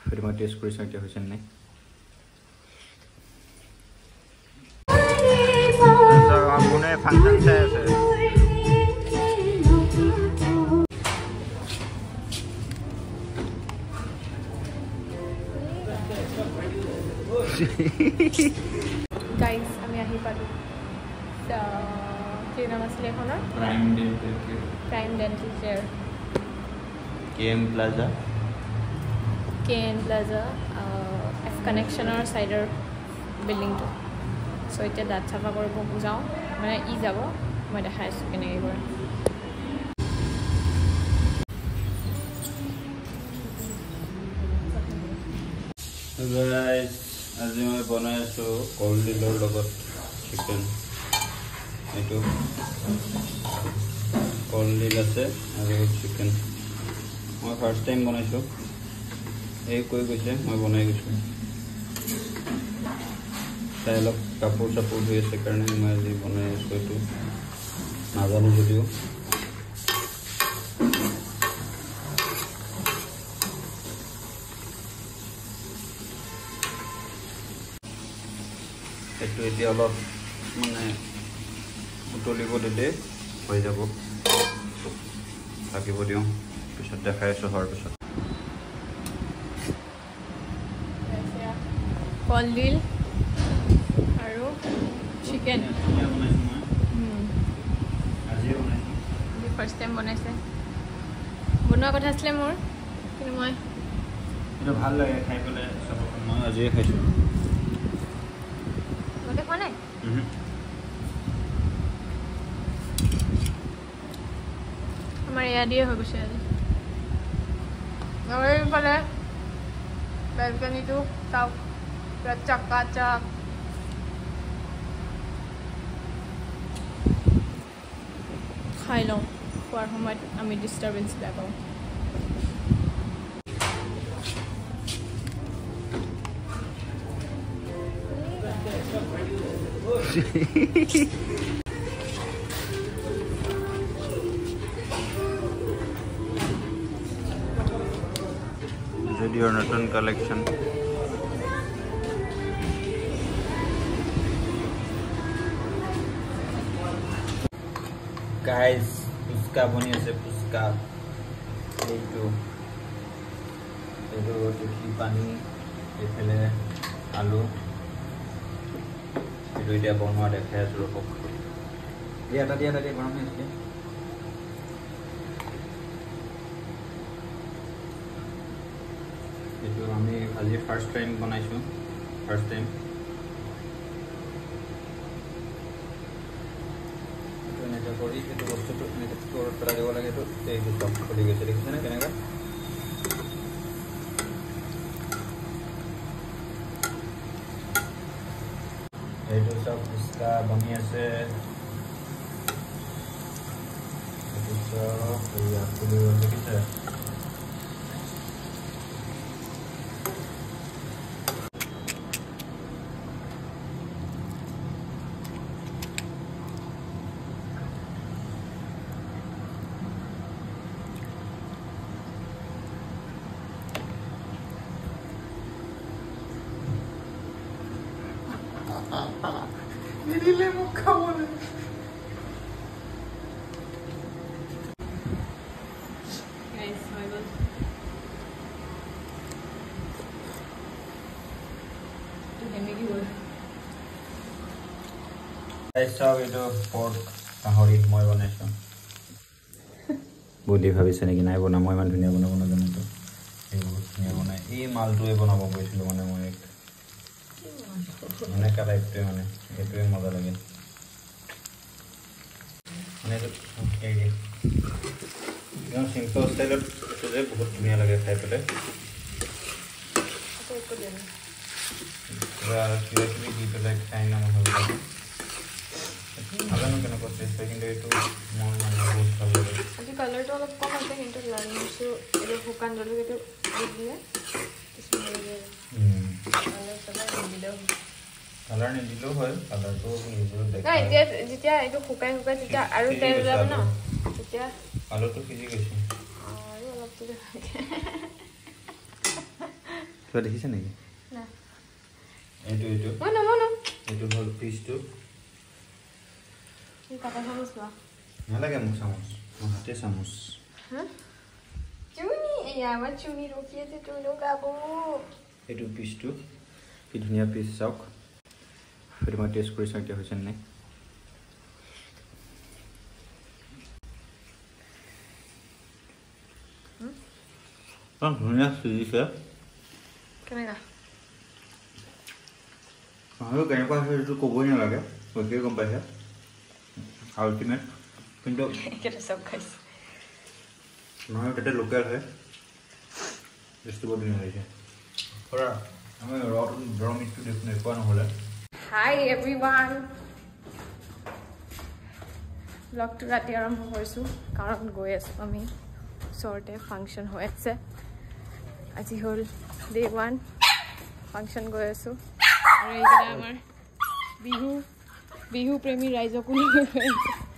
फिर मैं टेस्ट कर सकते हो नहीं हमने फंक्शन से ऐसे गाइस আমি আহি পালো কি নাম আছিল এখনৰ prime dental care KM plaza F কানেকশ্যনৰ সাইডৰ বিল্ডিংটো সো এতিয়া দাঁত চাফা কৰিব যাওঁ মানে ই যাব মই দেখাই আছোঁ কেনেকৈ কৰে गाइस আজি মই বনাই আছো কলডিলৰ লগত চিকেন এটো কলডিল আছে আৰু চিকেন মই ফার্স্ট টাইম বনাইছো এই কৈ গৈছে মই বনাই গৈছো তাই অলপ কাপোৰ চাপোৰ ধুই আছে কাৰণে মই আজি বনাই আছো এটো নাজানো যদিও এটো এতিয়া অলপ মানে উতলিব দিলে হৈ যাব থাকিব দিও পিছত দেখাই আছো হোৱাৰ পিছত কলডিল আৰু চিকেন আজি বনাইছো ফার্স্ট টাইম বনাইছে বনোৱা কথা আছিল মোৰ কিন্তু মই এটা ভাল লাগে খাই পেলে সব মই আজি খাইছো মতে কোৱা নাই আমাৰ এয়া দিয়ে হৈ গৈছে আজি আৰু এইফালে বেলকনিটো চাওক চকাচক খাই লওঁ খোৱাৰ সময়ত আমি ডিষ্টাৰ্বেঞ্চ বেয়া পাওঁ Zudio Natan collection guys puska bani ase puska eto roti pani efele alu eto dia bonwa dekhai asu robok dia tadi garam ase এটো আমি আজি ফার্স্ট টাইম বনাইছো ফার্স্ট টাইম এটা করি এটো বস্তুটো এটা স্টোর করা দেব লাগে তো এই যে সব খুলে গেছে দেখছেন না কেনেকা এটো সব इसका बनी আছে এটো সব এই খুলে গেছে Dile muka boleh. Guys, my God. Tu kene ki bol. Guys, sab eto pork kahori moi banaiso. Bodi bhabise neki nai bana moi man dhuniya banabo na jano to. Ei bahut dhuniya banai. Ei maltu e banabo koisilo mane moi ek. মানে কালাইতে মানে এটোই মজা লাগে মানে এই যে simple স্টাইলত এটো যে বহুত ধুনিয়া লাগে খাই পেলে তো দেন পুরা কিবা কি পেলে খাই না মজা লাগে আগানো কেন করতে কিন্তু এটো মন মানে বহুত ভালো লাগে আজি কালারটা অলপ কম আছে কিন্তু লাইনসু এটো শুকান জলু এটো দিলে কালার সবাই দিলো কালার নে দিলো হয় কালার তো নিজে দেখা না যেতিয়া এটো শুকাই যেতিয়া আৰু তেল যাব না তেতিয়া আলু তো সিজি গৈছে আৰু অলপ তো কিবা দেখিছে নেকি না এইটো মনো এইটো হ'ল পিচটো এই কাটা চামুচ লোৱা নালাগে মোক চামুচ মোৰ হাতে চামুচ চুনি এয়া আমাৰ চুনি ৰখি আছে তুনো গাবো এইটো পিচটো কি ধুনীয়া পিচ চাওক সেইটো মই টেষ্ট কৰি চাওঁ এতিয়া হৈছে নাই ধুনীয়া সিজিছে কেনেকা আৰু কেনেকুৱা হৈছে এইটো ক'বই নালাগে গতিকে গম পাইছে আল্টিমেট কিন্তু কেটা চব খাইছে নহয় কেতিয়া লোকেল হয় টেষ্টটো বৰ ধুনীয়া হৈছে পৰা আমি ৰ মিটটো দেখোন একোৱা নহ'লে হাই এভৰিৱান ব্লগটো ৰাতি আৰম্ভ কৰিছোঁ কাৰণ গৈ আছোঁ আমি ওচৰতে ফাংচন হৈ আছে আজি হ'ল ডে 1 ফাংচন গৈ আছোঁ আৰু এইকেইটা আমাৰ বিহু প্ৰেমী ৰাইজকো লৈ গৈ আছে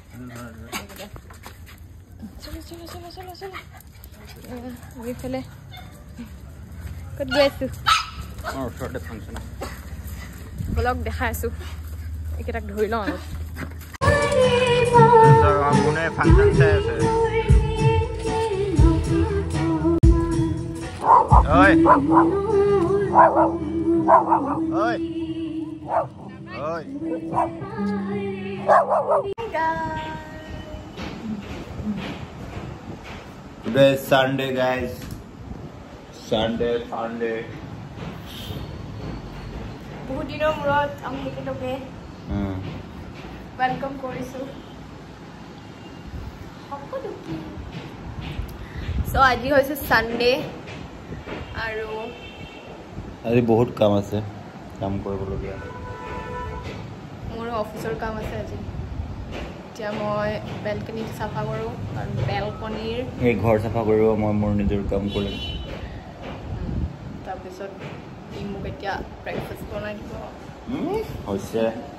চলো চলো চলো চলো চলো আমি ফালে ক'ত গৈ আছোঁ ওচৰতে ফাংচন ব্লগ দেখাই আছোঁ এইকেইটাক ধৰি লওঁ আৰু কোনে ফাংচন চাই আছে ঐ ঐ ঐ Today is Sunday, guys. Sunday. বহুত দিনৰ মূৰত আমি একেলগে ৱেলকাম কৰিছোঁ চ' আজি হৈছে ছানডে আৰু আজি বহুত কাম আছে কাম কৰিবলগীয়া মোৰো অফিচৰ কাম আছে আজি এতিয়া মই বেলকনি চাফা কৰোঁ কাৰণ বেলকনিৰ এই ঘৰ চাফা কৰিব মই মোৰ নিজৰ কাম কৰিম তাৰপিছত ই মোক এতিয়া ব্ৰেকফাষ্ট বনাই দিব হৈছে